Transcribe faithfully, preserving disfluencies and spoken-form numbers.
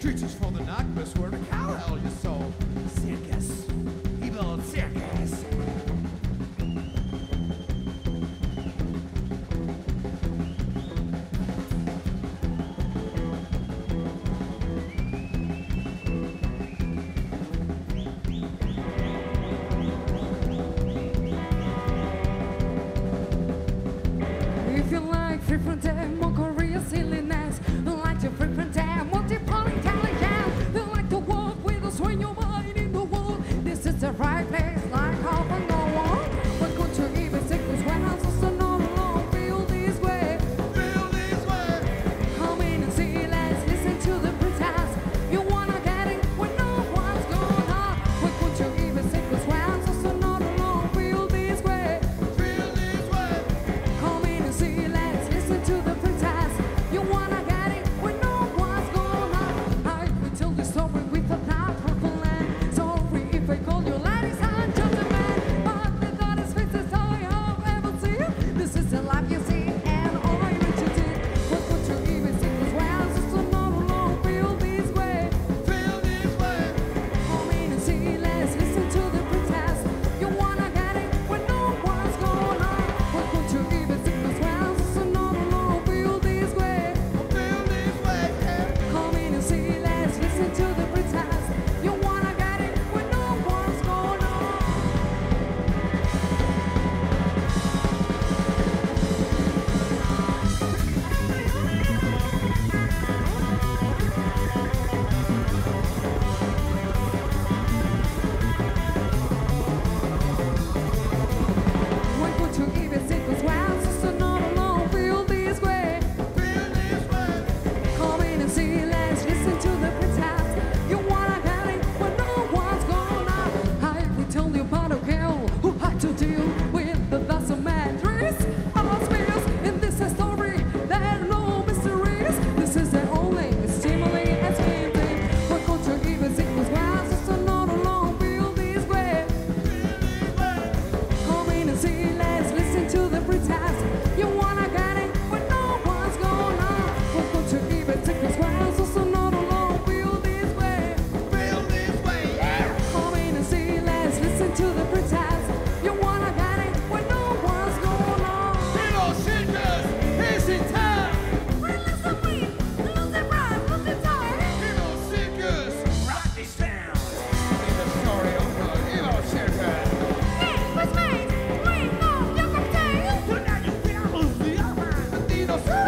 Creatures from the nightmares where the cowhell you saw. Circus, evil circus. If you like frequent time, mockery or silliness, like to frequent time, multiple intelligence, you like to walk with us when you're mind in the world. This is the right place, like half and no one. But could you even take this when I'm just not alone? Feel this way, Feel this way. come in and see, let's listen to the pretest. You wanna get it when no one's gonna. But could you even take this when I'm just not alone? Feel this way. Feel this way. Come in and see, let's listen to the pretest. You wanna get it when no one's gonna. I will tell the story with a not purple land. Sorry if I call you ladies and gentlemen, but the goddess faces I have ever seen. This is the life you see, and all I need to do. What could you even see this way? I'm just not alone. Feel this way. Feel this way. Come in and see, let's listen to the pretest. You wanna get it when no one's gonna. What could you even see this way? I'm just not alone. Feel this way. Feel this way. Yeah. Come in and see, let's listen to the pretest. You wanna get it when no one's gonna. What could you even see this way? I'm just not alone. Feel this way. Feel this way. Come in and see, let's listen to the pretest. You wanna get it when no one's gonna. I will tell you about a girl who had to deal with the dozen mattress of spears. In this story, there are no mysteries. This is the only stimuli and scheming. What could you even see this way? I'm just not alone. Feel this way. Come in and see, let's listen to the pretest. You wanna get it when no one's gonna. What could you even take this way? I'm just not alone. Feel this way. Feel this way. Yeah. Come in and see, let's listen to the pretest. You wanna get it when no one's gonna. Evil circus is in town. Release the wind, lose the rhyme, lose the time. Evil circus, rock this town. In the story of the evil circus. Hey, what's made? Wait, no, you can tell. So now you feel the other. The dinosaur.